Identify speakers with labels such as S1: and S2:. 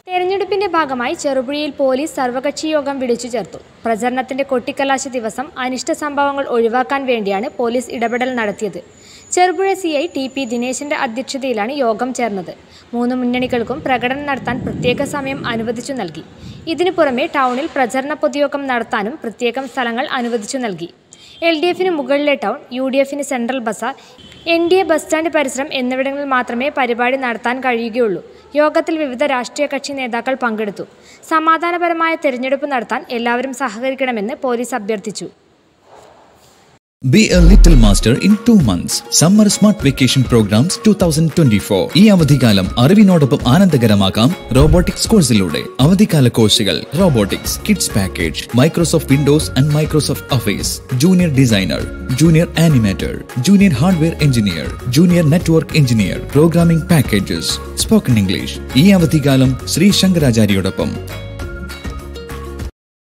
S1: തെരഞ്ഞെടുപ്പിന്റെ ഭാഗമായി ചെറുപുഴയിൽ പോലീസ് സർവകക്ഷി യോഗം വിളിച്ചു ചേർത്തു. പ്രചരണത്തിന്റെ കൊട്ടിക്കലാശ ദിവസം അനിഷ്ട സംഭവങ്ങൾ ഒഴിവാക്കാൻ വേണ്ടിയാണ് പോലീസ് ഇടപെടൽ നടത്തിയത്. ചെറുപുഴ CI TP ദിനേശന്റെ അധ്യക്ഷതയിലാണ് യോഗം ചേർന്നത്. 3 മുന്നണികൾക്കും പ്രകടനം നടത്താൻ പ്രത്യേക സമയം അനുവദിച്ചു നൽകി. ഇതിനു പുറമെ ടൗണിൽ പ്രചരണ പൊതുയോഗം നടത്താനും പ്രത്യേകം സ്ഥലങ്ങൾ അനുവദിച്ചു നൽകി. LDFന് മുകളിലെ ടൗൺ, UDFന് സെൻട്രൽ ബസാർ, NDA ബസ് സ്റ്റാൻഡ് പരിസരം എന്നിവിടങ്ങളിൽ മാത്രമേ പരിപാടി നടത്താൻ കഴിയുകയുള്ളൂ. യോഗത്തിൽ വിവിധ രാഷ്ട്രീയ കക്ഷി നേതാക്കൾ പങ്കെടുത്തു. സമാധാനപരമായ തെരഞ്ഞെടുപ്പ് നടത്താൻ എല്ലാവരും സഹകരിക്കണമെന്ന് പോലീസ് അഭ്യർത്ഥിച്ചു.
S2: Be a little master in 2 months. Summer Smart Vacation Programs 2024. ഈ അവധിക്കാലം അറിവിനോടൊപ്പം ആനന്ദകരമാക്കാം റോബോട്ടിക്സ് കോഴ്സിലൂടെ. അവധിക്കാല കോഴ്സുകൾ: robotics, kids package, Microsoft Windows and Microsoft Office, junior designer, junior animator, junior hardware engineer, junior network engineer, programming packages, spoken English. ഈ അവധിക്കാലം ശ്രീ ശങ്കരാചാര്യയോടൊപ്പം.